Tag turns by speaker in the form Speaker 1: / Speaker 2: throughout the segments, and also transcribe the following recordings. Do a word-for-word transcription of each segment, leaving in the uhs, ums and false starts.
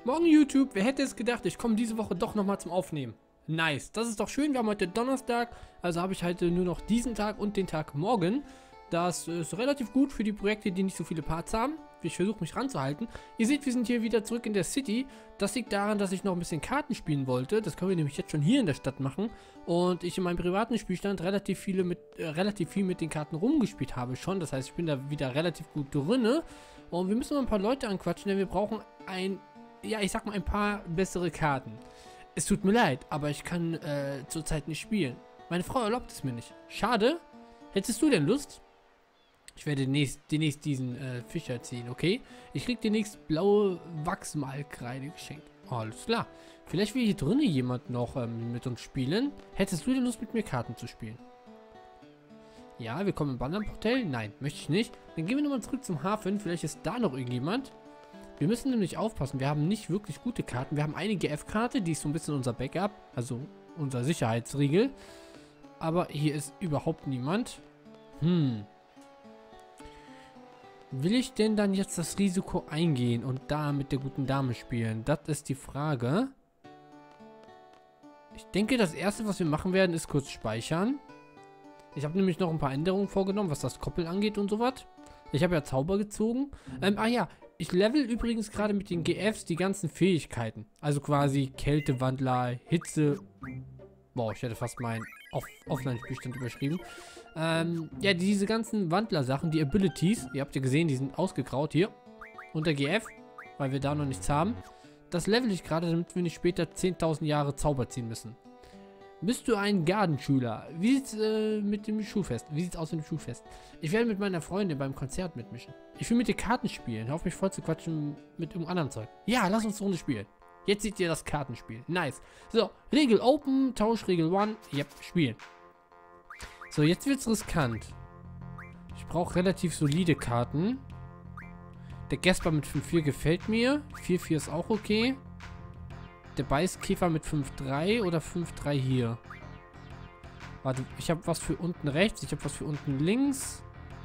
Speaker 1: Morgen YouTube, wer hätte es gedacht, ich komme diese Woche doch nochmal zum Aufnehmen. Nice, das ist doch schön, wir haben heute Donnerstag, also habe ich heute nur noch diesen Tag und den Tag morgen. Das ist relativ gut für die Projekte, die nicht so viele Parts haben. Ich versuche mich ranzuhalten. Ihr seht, wir sind hier wieder zurück in der City. Das liegt daran, dass ich noch ein bisschen Karten spielen wollte. Das können wir nämlich jetzt schon hier in der Stadt machen. Und ich in meinem privaten Spielstand relativ viele mit äh, relativ viel mit den Karten rumgespielt habe schon. Das heißt, ich bin da wieder relativ gut drinne. Und wir müssen mal ein paar Leute anquatschen, denn wir brauchen ein, ja, ich sag mal ein paar bessere Karten. Es tut mir leid, aber ich kann äh, zurzeit nicht spielen. Meine Frau erlaubt es mir nicht. Schade. Hättest du denn Lust? Ich werde demnächst, demnächst diesen äh, Fischer ziehen, okay? Ich krieg demnächst blaue Wachsmalkreide geschenkt. Oh, alles klar. Vielleicht will hier drinnen jemand noch ähm, mit uns spielen. Hättest du denn Lust, mit mir Karten zu spielen? Ja, wir kommen im Wandernhotel. Nein, möchte ich nicht. Dann gehen wir nochmal zurück zum Hafen. Vielleicht ist da noch irgendjemand. Wir müssen nämlich aufpassen. Wir haben nicht wirklich gute Karten. Wir haben eine G F-Karte, die ist so ein bisschen unser Backup. Also unser Sicherheitsriegel. Aber hier ist überhaupt niemand. Hm. Will ich denn dann jetzt das Risiko eingehen und da mit der guten Dame spielen? Das ist die Frage. Ich denke, das erste, was wir machen werden, ist kurz speichern. Ich habe nämlich noch ein paar Änderungen vorgenommen, was das Koppeln angeht und sowas. Ich habe ja Zauber gezogen. Ähm, ah ja, ich level übrigens gerade mit den G Fs die ganzen Fähigkeiten. Also quasi Kältewandler, Hitze. Boah, ich hätte fast meinen Off Offline-Spielstand überschrieben. Ähm, ja, diese ganzen Wandler-Sachen, die Abilities, ihr habt ja gesehen, die sind ausgegraut hier. Unter G F, weil wir da noch nichts haben. Das level ich gerade, damit wir nicht später zehntausend Jahre Zauber ziehen müssen. Bist du ein Gartenschüler? Wie sieht's äh, mit dem Schulfest? Wie sieht's aus mit dem Schulfest? Ich werde mit meiner Freundin beim Konzert mitmischen. Ich will mit dir Karten spielen. Hör auf mich voll zu quatschen mit irgendeinem anderen Zeug. Ja, lass uns eine Runde spielen. Jetzt seht ihr das Kartenspiel. Nice. So, Regel Open, Tauschregel eins. Yep, spielen. So, jetzt wird's riskant. Ich brauche relativ solide Karten. Der Gasper mit fünf vier gefällt mir. vier vier ist auch okay. Der Beißkäfer mit fünf drei oder fünf drei hier. Warte, ich habe was für unten rechts. Ich habe was für unten links.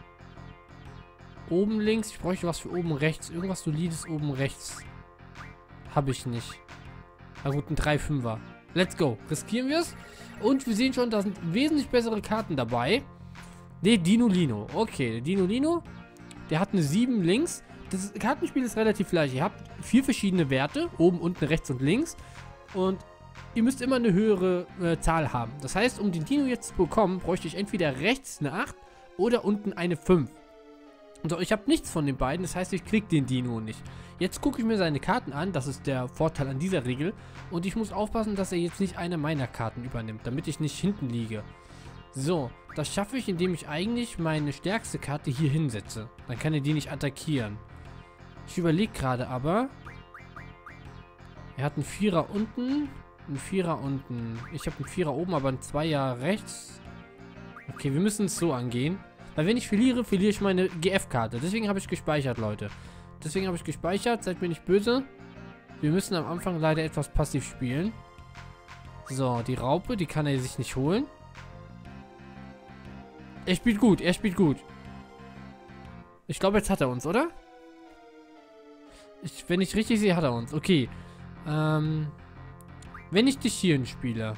Speaker 1: Oben links. Ich bräuchte was für oben rechts. Irgendwas solides oben rechts. Habe ich nicht. Na gut, ein drei fünfer. Let's go. Riskieren wir es. Und wir sehen schon, da sind wesentlich bessere Karten dabei. Der Dinolino. Okay, der Dinolino. Der hat eine sieben links. Das Kartenspiel ist relativ leicht. Ihr habt vier verschiedene Werte. Oben, unten, rechts und links. Und ihr müsst immer eine höhere äh, Zahl haben. Das heißt, um den Dino jetzt zu bekommen, bräuchte ich entweder rechts eine acht oder unten eine fünf. So, ich habe nichts von den beiden. Das heißt, ich kriege den Dino nicht. Jetzt gucke ich mir seine Karten an. Das ist der Vorteil an dieser Regel. Und ich muss aufpassen, dass er jetzt nicht eine meiner Karten übernimmt, damit ich nicht hinten liege. So, das schaffe ich, indem ich eigentlich meine stärkste Karte hier hinsetze. Dann kann er die nicht attackieren. Ich überlege gerade aber. Er hat einen Vierer unten, einen Vierer unten. Ich habe einen Vierer oben, aber einen Zweier rechts. Okay, wir müssen es so angehen. Weil wenn ich verliere, verliere ich meine G F-Karte. Deswegen habe ich gespeichert, Leute. Deswegen habe ich gespeichert. Seid mir nicht böse. Wir müssen am Anfang leider etwas passiv spielen. So, die Raupe, die kann er sich nicht holen. Er spielt gut, er spielt gut. Ich glaube, jetzt hat er uns, oder? Ich, wenn ich richtig sehe, hat er uns. Okay. Ähm, wenn ich dich hierhin spiele,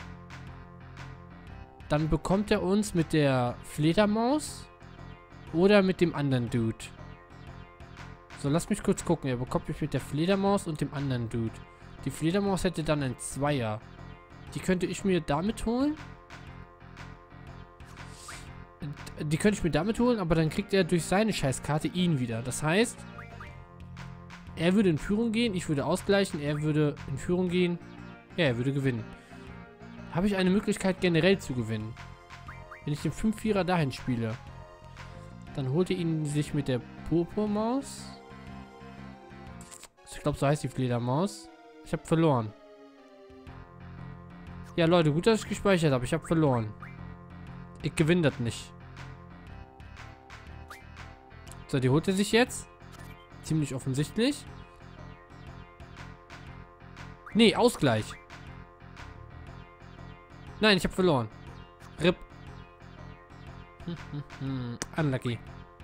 Speaker 1: dann bekommt er uns mit der Fledermaus oder mit dem anderen Dude. So, lass mich kurz gucken. Er bekommt mich mit der Fledermaus und dem anderen Dude. Die Fledermaus hätte dann einen Zweier. Die könnte ich mir damit holen. Die könnte ich mir damit holen, aber dann kriegt er durch seine Scheißkarte ihn wieder. Das heißt, er würde in Führung gehen, ich würde ausgleichen, er würde in Führung gehen. Ja, er würde gewinnen. Habe ich eine Möglichkeit generell zu gewinnen? Wenn ich den fünf vierer dahin spiele, dann holt er ihn sich mit der Purpurmaus. Ich glaube, so heißt die Fledermaus. Ich habe verloren. Ja, Leute, gut, dass ich gespeichert habe. Ich habe verloren. Ich gewinne das nicht. So, die holt er sich jetzt. Ziemlich offensichtlich. Nee, Ausgleich. Nein, ich habe verloren. R I P. Hm, hm, hm. Unlucky.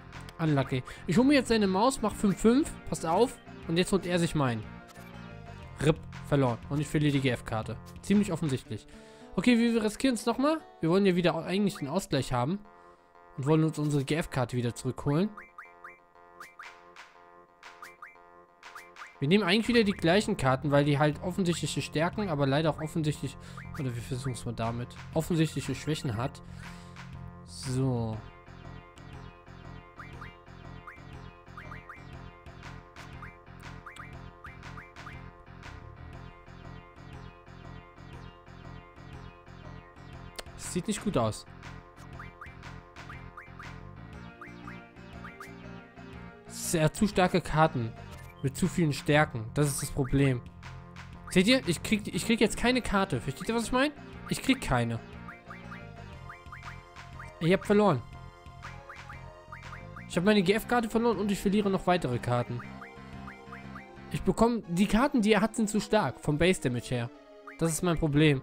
Speaker 1: Unlucky. Ich hole mir jetzt seine Maus, mach fünf fünf. Passt auf. Und jetzt holt er sich meinen. R I P, verloren. Und ich verliere die G F-Karte. Ziemlich offensichtlich. Okay, wir riskieren es nochmal. Wir wollen ja wieder eigentlich den Ausgleich haben. Und wollen uns unsere G F-Karte wieder zurückholen. Wir nehmen eigentlich wieder die gleichen Karten, weil die halt offensichtliche Stärken, aber leider auch offensichtlich, oder wir versuchen es mal damit, offensichtliche Schwächen hat. So. Das sieht nicht gut aus. Sehr zu starke Karten. Mit zu vielen Stärken. Das ist das Problem. Seht ihr? Ich krieg, ich krieg jetzt keine Karte. Versteht ihr, was ich meine? Ich krieg keine. Ich habe verloren. Ich habe meine G F-Karte verloren und ich verliere noch weitere Karten. Ich bekomme... Die Karten, die er hat, sind zu stark. Vom Base Damage her. Das ist mein Problem.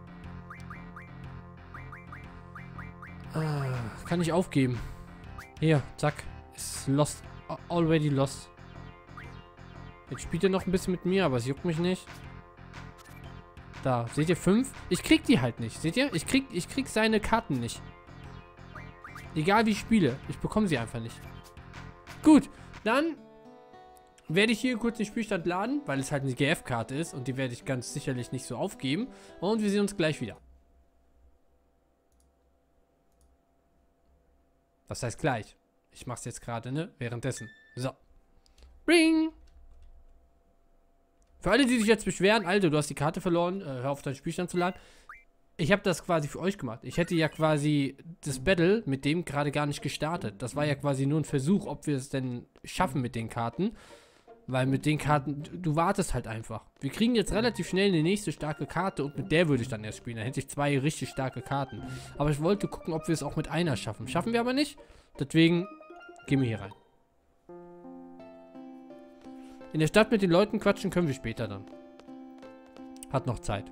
Speaker 1: Ah, kann ich aufgeben. Hier, zack. Ist lost. Already lost. Jetzt spielt er noch ein bisschen mit mir, aber es juckt mich nicht. Da, seht ihr, fünf? Ich krieg die halt nicht, seht ihr? Ich krieg, ich krieg seine Karten nicht. Egal wie ich spiele, ich bekomme sie einfach nicht. Gut, dann werde ich hier kurz den Spielstand laden, weil es halt eine G F-Karte ist und die werde ich ganz sicherlich nicht so aufgeben. Und wir sehen uns gleich wieder. Was heißt gleich? Ich mache es jetzt gerade, ne? Währenddessen. So. Ring! Für alle, die sich jetzt beschweren, Alter, du hast die Karte verloren, äh, hör auf, deinen Spielstand zu laden. Ich habe das quasi für euch gemacht. Ich hätte ja quasi das Battle mit dem gerade gar nicht gestartet. Das war ja quasi nur ein Versuch, ob wir es denn schaffen mit den Karten. Weil mit den Karten, du, du wartest halt einfach. Wir kriegen jetzt relativ schnell eine nächste starke Karte und mit der würde ich dann erst spielen. Dann hätte ich zwei richtig starke Karten. Aber ich wollte gucken, ob wir es auch mit einer schaffen. Schaffen wir aber nicht. Deswegen gehen wir hier rein. In der Stadt mit den Leuten quatschen können wir später dann. Hat noch Zeit.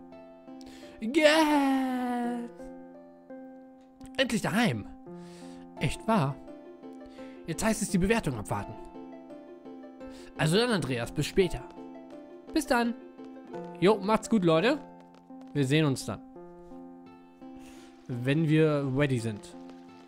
Speaker 1: Geld! Endlich daheim. Echt wahr? Jetzt heißt es die Bewertung abwarten. Also dann, Andreas, bis später. Bis dann. Jo, macht's gut, Leute. Wir sehen uns dann. Wenn wir ready sind.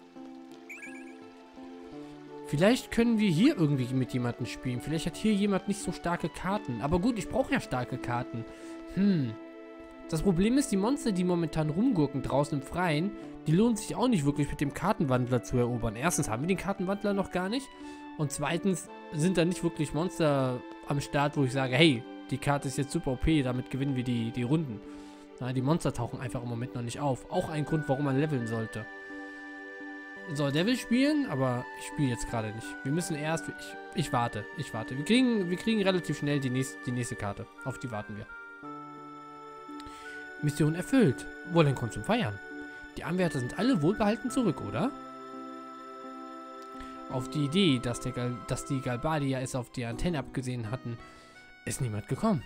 Speaker 1: Vielleicht können wir hier irgendwie mit jemandem spielen. Vielleicht hat hier jemand nicht so starke Karten. Aber gut, ich brauche ja starke Karten. Hm. Das Problem ist, die Monster, die momentan rumgurken draußen im Freien, die lohnt sich auch nicht wirklich mit dem Kartenwandler zu erobern. Erstens haben wir den Kartenwandler noch gar nicht. Und zweitens sind da nicht wirklich Monster am Start, wo ich sage, hey, die Karte ist jetzt super O P, damit gewinnen wir die, die Runden. Na, die Monster tauchen einfach im Moment noch nicht auf. Auch ein Grund, warum man leveln sollte. So, der will spielen, aber ich spiele jetzt gerade nicht. Wir müssen erst... Ich, ich warte, ich warte. Wir kriegen, wir kriegen relativ schnell die nächste, die nächste Karte. Auf die warten wir. Mission erfüllt. Wohl ein Grund zum Feiern. Die Anwärter sind alle wohlbehalten zurück, oder? Auf die Idee, dass, der Gal dass die Galbadia es auf die Antenne abgesehen hatten, ist niemand gekommen.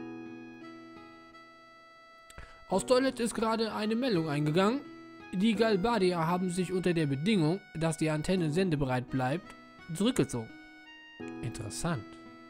Speaker 1: Aus Toilette ist gerade eine Meldung eingegangen. Die Galbadia haben sich unter der Bedingung, dass die Antenne sendebereit bleibt, zurückgezogen. Interessant.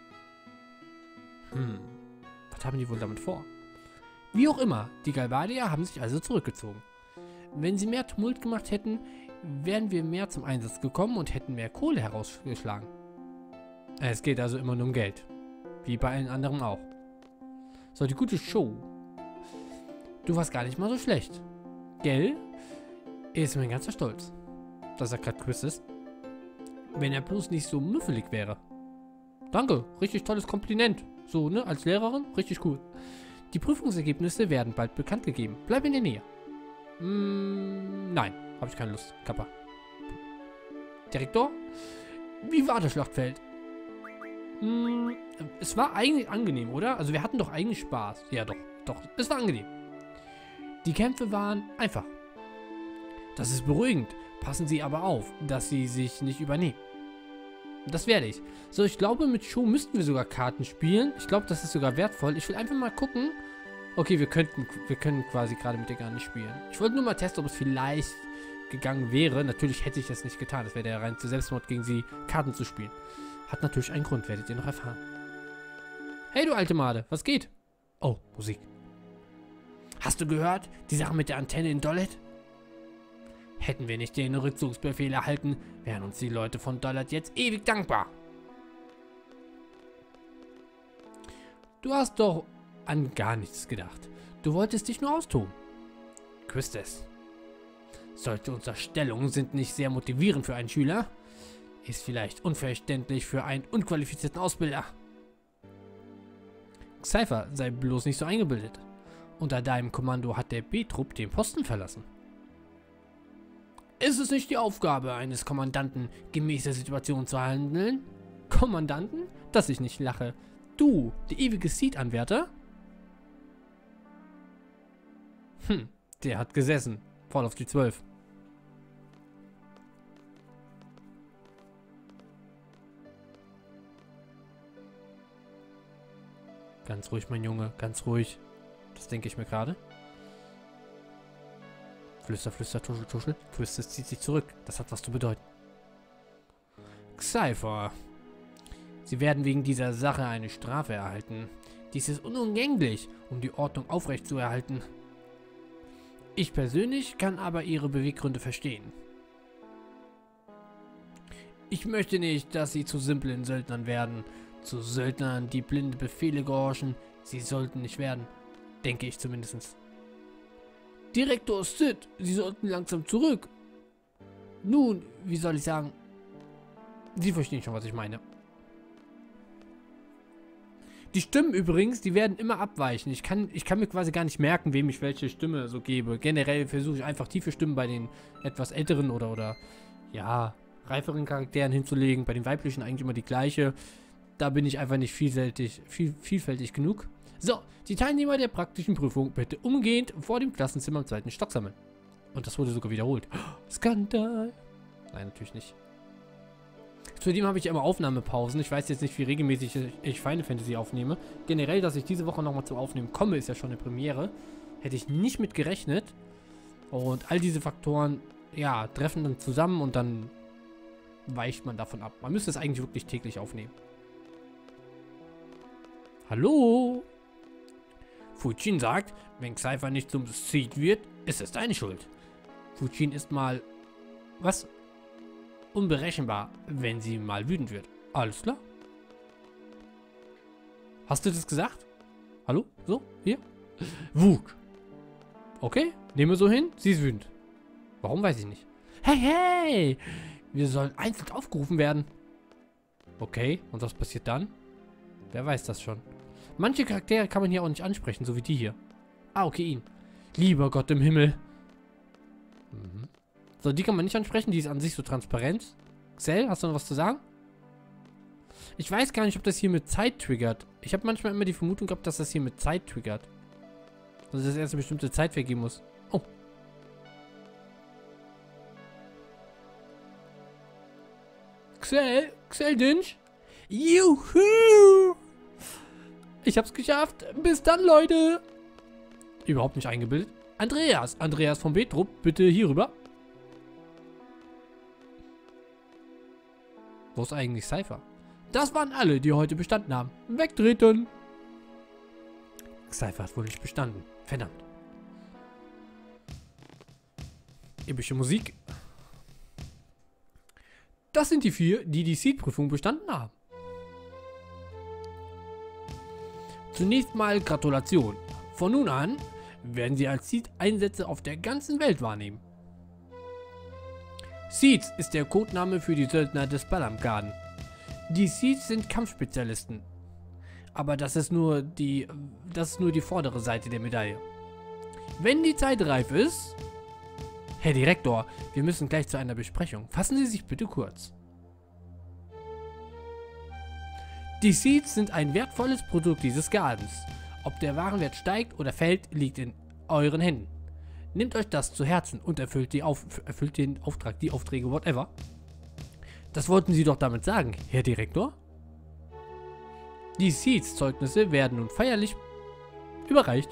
Speaker 1: Hm. Was haben die wohl damit vor? Wie auch immer, die Galbadia haben sich also zurückgezogen. Wenn sie mehr Tumult gemacht hätten, wären wir mehr zum Einsatz gekommen und hätten mehr Kohle herausgeschlagen. Es geht also immer nur um Geld. Wie bei allen anderen auch. So, die gute Show. Du warst gar nicht mal so schlecht. Gell? Ist mein ganzer Stolz, dass er gerade Quiz ist. Wenn er bloß nicht so müffelig wäre. Danke, richtig tolles Kompliment. So, ne, als Lehrerin, richtig cool. Die Prüfungsergebnisse werden bald bekannt gegeben. Bleib in der Nähe. Mm, nein, habe ich keine Lust. Kappa. Direktor? Wie war das Schlachtfeld? Mm, es war eigentlich angenehm, oder? Also wir hatten doch eigentlich Spaß. Ja, doch, doch. Es war angenehm. Die Kämpfe waren einfach. Das ist beruhigend. Passen Sie aber auf, dass Sie sich nicht übernehmen. Das werde ich. So, ich glaube, mit Show müssten wir sogar Karten spielen. Ich glaube, das ist sogar wertvoll. Ich will einfach mal gucken. Okay, wir könnten, wir können quasi gerade mit der gar nicht spielen. Ich wollte nur mal testen, ob es vielleicht gegangen wäre. Natürlich hätte ich das nicht getan. Das wäre der rein zu Selbstmord, gegen sie Karten zu spielen. Hat natürlich einen Grund, werdet ihr noch erfahren. Hey, du alte Made, was geht? Oh, Musik. Hast du gehört? Die Sache mit der Antenne in Dollet? Hätten wir nicht den Rückzugsbefehl erhalten, wären uns die Leute von Dollet jetzt ewig dankbar. Du hast doch an gar nichts gedacht. Du wolltest dich nur austoben. Küsst es. Solche Unterstellungen sind nicht sehr motivierend für einen Schüler. Ist vielleicht unverständlich für einen unqualifizierten Ausbilder. Xayfa, sei bloß nicht so eingebildet. Unter deinem Kommando hat der B-Trupp den Posten verlassen. Ist es nicht die Aufgabe eines Kommandanten, gemäß der Situation zu handeln? Kommandanten? Dass ich nicht lache. Du, der ewige Seed-Anwärter? Hm, der hat gesessen. Voll auf die zwölf. Ganz ruhig, mein Junge, ganz ruhig. Das denke ich mir gerade. Flüster, flüster, tuschel, tuschel. Twisted zieht sich zurück. Das hat was zu bedeuten. Xayfa. Sie werden wegen dieser Sache eine Strafe erhalten. Dies ist unumgänglich, um die Ordnung aufrechtzuerhalten. Ich persönlich kann aber Ihre Beweggründe verstehen. Ich möchte nicht, dass Sie zu simplen Söldnern werden. Zu Söldnern, die blinde Befehle gehorchen. Sie sollten nicht werden. Denke ich zumindest. Direktor Sid, Sie sollten langsam zurück. Nun, wie soll ich sagen? Sie verstehen schon, was ich meine. Die Stimmen übrigens, die werden immer abweichen. Ich kann, ich kann mir quasi gar nicht merken, wem ich welche Stimme so gebe. Generell versuche ich einfach tiefe Stimmen bei den etwas älteren oder, oder ja, reiferen Charakteren hinzulegen. Bei den weiblichen eigentlich immer die gleiche. Da bin ich einfach nicht vielfältig, viel, vielfältig genug. So, die Teilnehmer der praktischen Prüfung bitte umgehend vor dem Klassenzimmer im zweiten Stock sammeln. Und das wurde sogar wiederholt. Oh, Skandal. Nein, natürlich nicht. Zudem habe ich immer Aufnahmepausen. Ich weiß jetzt nicht, wie regelmäßig ich Final Fantasy aufnehme. Generell, dass ich diese Woche nochmal zum Aufnehmen komme, ist ja schon eine Premiere. Hätte ich nicht mit gerechnet. Und all diese Faktoren, ja, treffen dann zusammen und dann weicht man davon ab. Man müsste es eigentlich wirklich täglich aufnehmen. Hallo? Fujin sagt, wenn Xayfa nicht zum Seed wird, ist es deine Schuld. Fujin ist mal... Was? Unberechenbar, wenn sie mal wütend wird. Alles klar? Hast du das gesagt? Hallo? So? Hier? Wut. Okay, nehmen wir so hin. Sie ist wütend. Warum, weiß ich nicht. Hey, hey! Wir sollen einzeln aufgerufen werden. Okay, und was passiert dann? Wer weiß das schon. Manche Charaktere kann man hier auch nicht ansprechen, so wie die hier. Ah, okay, ihn. Lieber Gott im Himmel. Mhm. So, die kann man nicht ansprechen, die ist an sich so transparent. Xel, hast du noch was zu sagen? Ich weiß gar nicht, ob das hier mit Zeit triggert. Ich habe manchmal immer die Vermutung gehabt, dass das hier mit Zeit triggert. Also, dass erst eine bestimmte Zeit vergehen muss. Oh. Xel, Xel Dinch. Juhu! Ich hab's geschafft. Bis dann, Leute. Überhaupt nicht eingebildet. Andreas, Andreas vom B-Trupp, bitte hier rüber. Wo ist eigentlich Xayfa? Das waren alle, die heute bestanden haben. Wegtreten! Xayfa hat wohl nicht bestanden. Verdammt. Epische Musik. Das sind die vier, die die Seed-Prüfung bestanden haben. Zunächst mal Gratulation. Von nun an werden sie als Seed Einsätze auf der ganzen Welt wahrnehmen. Seeds ist der Codename für die Söldner des Balamgarden. Die Seeds sind Kampfspezialisten. Aber das ist nur die, das ist nur die vordere Seite der Medaille. Wenn die Zeit reif ist... Herr Direktor, wir müssen gleich zu einer Besprechung. Fassen Sie sich bitte kurz. Die Seeds sind ein wertvolles Produkt dieses Gardens. Ob der Warenwert steigt oder fällt, liegt in euren Händen. Nehmt euch das zu Herzen und erfüllt, die Auf erfüllt den Auftrag, die Aufträge, whatever. Das wollten Sie doch damit sagen, Herr Direktor? Die Seeds-Zeugnisse werden nun feierlich überreicht.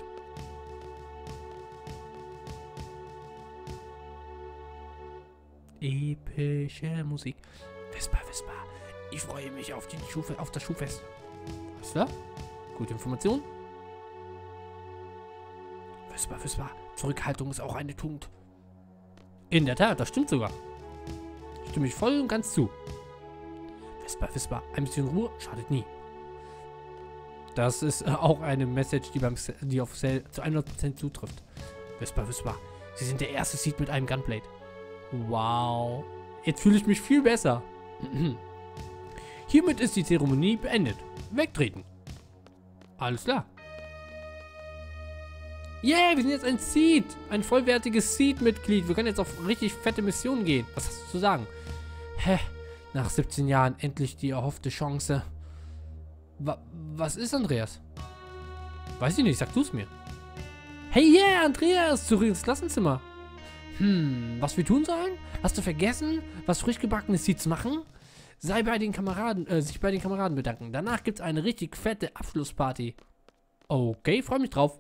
Speaker 1: Epische Musik. Whisper, Whisper. Ich freue mich auf, die Schufe, auf das Schulfest. Was da? Gute Information. Whisper, Whisper. Zurückhaltung ist auch eine Tugend. In der Tat, das stimmt sogar. Stimme ich voll und ganz zu. Whisper, Whisper. Ein bisschen Ruhe schadet nie. Das ist äh, auch eine Message, die, beim, die auf Cell zu hundert Prozent zutrifft. Whisper, Whisper. Sie sind der erste Seed mit einem Gunblade. Wow. Jetzt fühle ich mich viel besser. Hiermit ist die Zeremonie beendet. Wegtreten. Alles klar. Yeah, wir sind jetzt ein Seed. Ein vollwertiges Seed-Mitglied. Wir können jetzt auf richtig fette Missionen gehen. Was hast du zu sagen? Hä? Nach siebzehn Jahren endlich die erhoffte Chance. Wa was ist, Andreas? Weiß ich nicht, sag du es mir. Hey, yeah, Andreas, zurück ins Klassenzimmer. Hm, was wir tun sollen? Hast du vergessen, was frisch gebackene Seeds machen? Sei bei den Kameraden, äh, sich bei den Kameraden bedanken. Danach gibt's eine richtig fette Abschlussparty. Okay, freue mich drauf.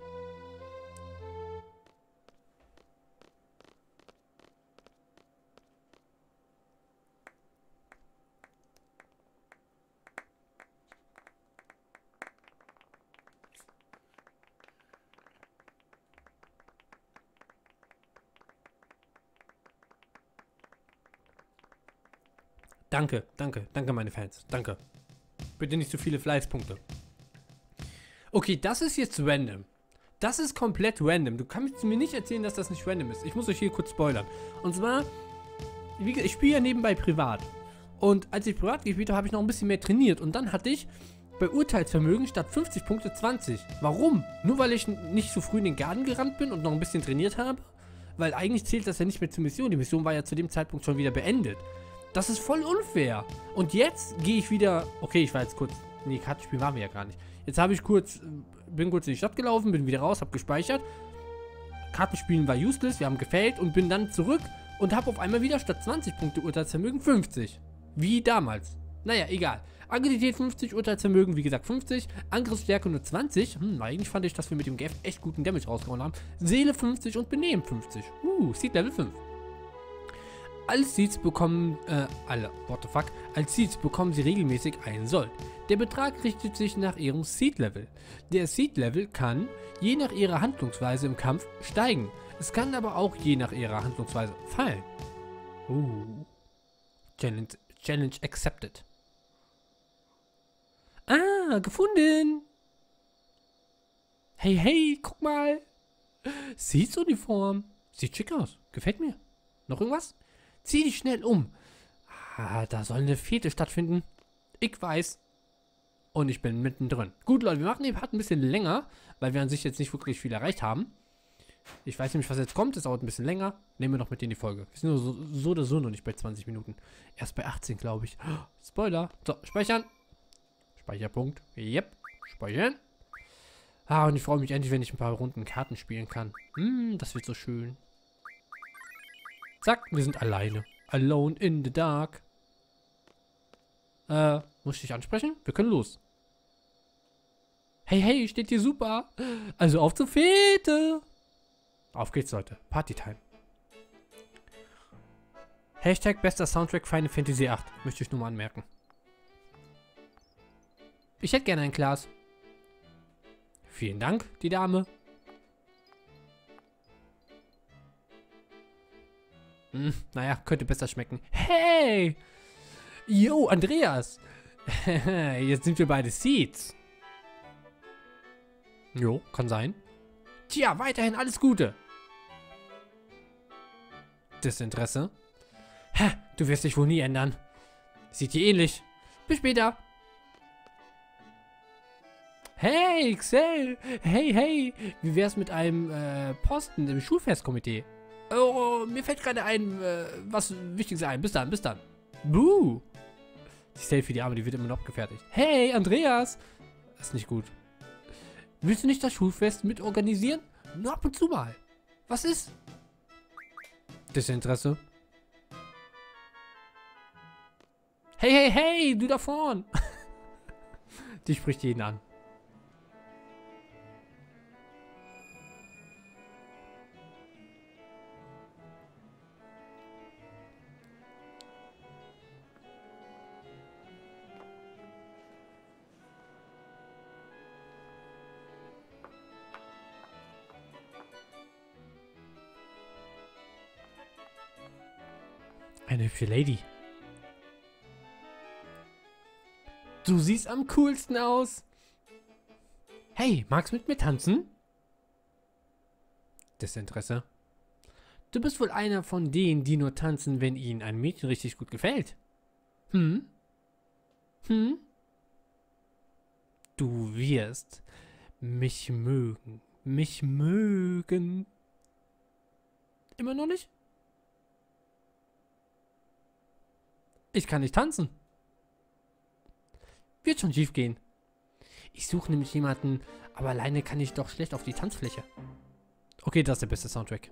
Speaker 1: Danke, danke, danke meine Fans. Danke. Bitte nicht zu viele Fleißpunkte. Okay, das ist jetzt random. Das ist komplett random. Du kannst mir nicht erzählen, dass das nicht random ist. Ich muss euch hier kurz spoilern. Und zwar, wie gesagt, ich spiele ja nebenbei privat. Und als ich privat gespielt habe, habe ich noch ein bisschen mehr trainiert. Und dann hatte ich bei Urteilsvermögen statt fünfzig Punkte zwanzig. Warum? Nur weil ich nicht so früh in den Garten gerannt bin und noch ein bisschen trainiert habe? Weil eigentlich zählt das ja nicht mehr zur Mission. Die Mission war ja zu dem Zeitpunkt schon wieder beendet. Das ist voll unfair. Und jetzt gehe ich wieder... Okay, ich war jetzt kurz... Nee, Kartenspiel waren wir ja gar nicht. Jetzt habe ich kurz... Bin kurz in die Stadt gelaufen, bin wieder raus, habe gespeichert. Kartenspielen war useless, wir haben gefailt und bin dann zurück und habe auf einmal wieder statt zwanzig Punkte Urteilsvermögen fünfzig. Wie damals. Naja, egal. Agilität fünfzig, Urteilsvermögen wie gesagt fünfzig, Angriffsstärke nur zwanzig. Hm, eigentlich fand ich, dass wir mit dem Gift echt guten Damage rausgehauen haben. Seele fünfzig und Benehmen fünfzig. Uh, Seed Level fünf. Als Seeds bekommen, äh, alle, what the fuck, als Seeds bekommen sie regelmäßig einen Sold. Der Betrag richtet sich nach ihrem Seed-Level. Der Seed-Level kann, je nach ihrer Handlungsweise im Kampf, steigen. Es kann aber auch je nach ihrer Handlungsweise fallen. Uh. Challenge, Challenge accepted. Ah, gefunden! Hey, hey, guck mal! Seeds-Uniform. Sieht schick aus. Gefällt mir. Noch irgendwas? Zieh dich schnell um. Ah, da soll eine Fete stattfinden. Ich weiß. Und ich bin mittendrin. Gut, Leute, wir machen den Part ein bisschen länger, weil wir an sich jetzt nicht wirklich viel erreicht haben. Ich weiß nämlich, was jetzt kommt. Das dauert ein bisschen länger. Nehmen wir noch mit in die Folge. Wir sind nur so, so oder so noch nicht bei zwanzig Minuten. Erst bei achtzehn, glaube ich. Oh, Spoiler. So, speichern. Speicherpunkt. Yep. Speichern. Ah, und ich freue mich endlich, wenn ich ein paar Runden Karten spielen kann. Hm, das wird so schön. Zack, wir sind alleine. Alone in the dark. Äh, muss ich dich ansprechen? Wir können los. Hey, hey, steht hier super. Also auf zur Fete. Auf geht's, Leute. Partytime. Hashtag bester Soundtrack Final Fantasy acht. Möchte ich nur mal anmerken. Ich hätte gerne ein Glas. Vielen Dank, die Dame. Hm, naja, könnte besser schmecken. Hey! Yo, Andreas! Jetzt sind wir beide Seeds. Jo, kann sein. Tja, weiterhin alles Gute. Desinteresse? Ha, du wirst dich wohl nie ändern. Sieht dir ähnlich. Bis später. Hey, Xel! Hey, hey! Wie wär's mit einem äh, Posten im Schulfestkomitee? Oh, mir fällt gerade ein, äh, was Wichtiges ein. Bis dann, bis dann. Buh! Die Stay für die Arme, die wird immer noch gefertigt. Hey, Andreas! Das ist nicht gut. Willst du nicht das Schulfest mitorganisieren? Nur ab und zu mal. Was ist? Desinteresse. Hey, hey, hey, du da vorn! Die spricht jeden an. Eine hübsche Lady. Du siehst am coolsten aus. Hey, magst du mit mir tanzen? Desinteresse. Du bist wohl einer von denen, die nur tanzen, wenn ihnen ein Mädchen richtig gut gefällt. Hm? Hm? Du wirst mich mögen. Mich mögen. Immer noch nicht? Ich kann nicht tanzen. Wird schon schief gehen. Ich suche nämlich jemanden, aber alleine kann ich doch schlecht auf die Tanzfläche. Okay, das ist der beste Soundtrack.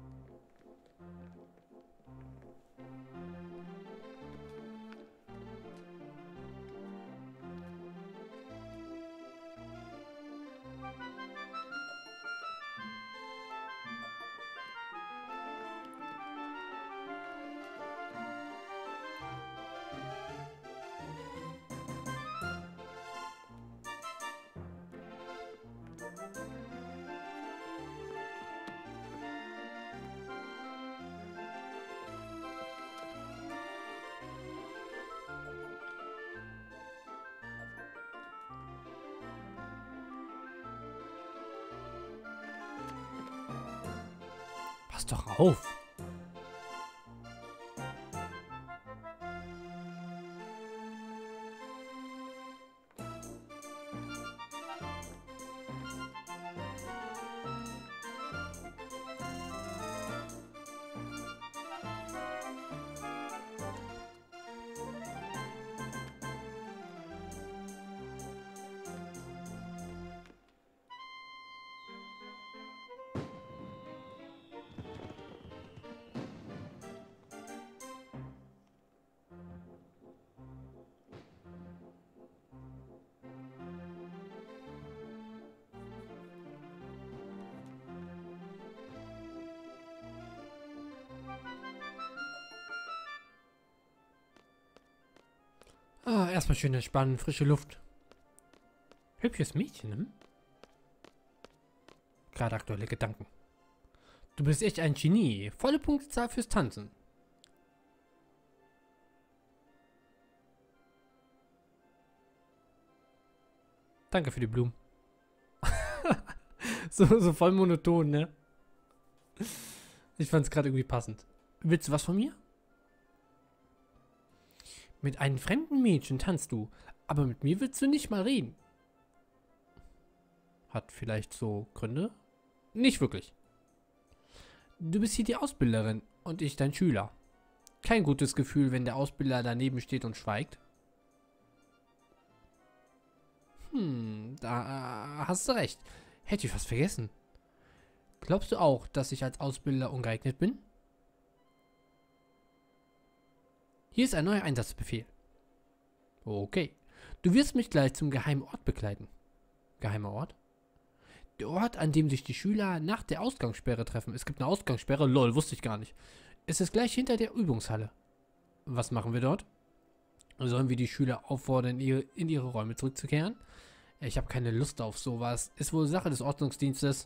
Speaker 1: Pass doch auf. Ah, erstmal schön entspannen, frische Luft. Hübsches Mädchen, ne? Gerade aktuelle Gedanken. Du bist echt ein Genie. Volle Punktezahl fürs Tanzen. Danke für die Blumen. so, so voll monoton, ne? Ich fand es gerade irgendwie passend. Willst du was von mir? Mit einem fremden Mädchen tanzt du, aber mit mir willst du nicht mal reden. Hat vielleicht so Gründe? Nicht wirklich. Du bist hier die Ausbilderin und ich dein Schüler. Kein gutes Gefühl, wenn der Ausbilder daneben steht und schweigt. Hm, da hast du recht. Hätte ich was vergessen. Glaubst du auch, dass ich als Ausbilder ungeeignet bin? Hier ist ein neuer Einsatzbefehl. Okay. Du wirst mich gleich zum geheimen Ort begleiten. Geheimer Ort? Der Ort, an dem sich die Schüler nach der Ausgangssperre treffen. Es gibt eine Ausgangssperre? Lol, wusste ich gar nicht. Es ist gleich hinter der Übungshalle. Was machen wir dort? Sollen wir die Schüler auffordern, in ihre, in ihre Räume zurückzukehren? Ich habe keine Lust auf sowas. Ist wohl Sache des Ordnungsdienstes.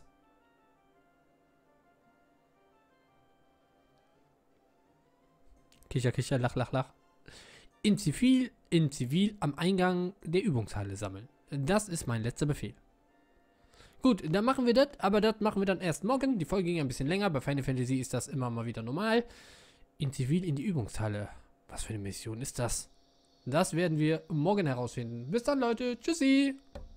Speaker 1: Kicher, kicher, lach, lach, lach. In Zivil, in Zivil am Eingang der Übungshalle sammeln. Das ist mein letzter Befehl. Gut, dann machen wir das, aber das machen wir dann erst morgen. Die Folge ging ein bisschen länger. Bei Final Fantasy ist das immer mal wieder normal. In Zivil in die Übungshalle. Was für eine Mission ist das? Das werden wir morgen herausfinden. Bis dann, Leute. Tschüssi.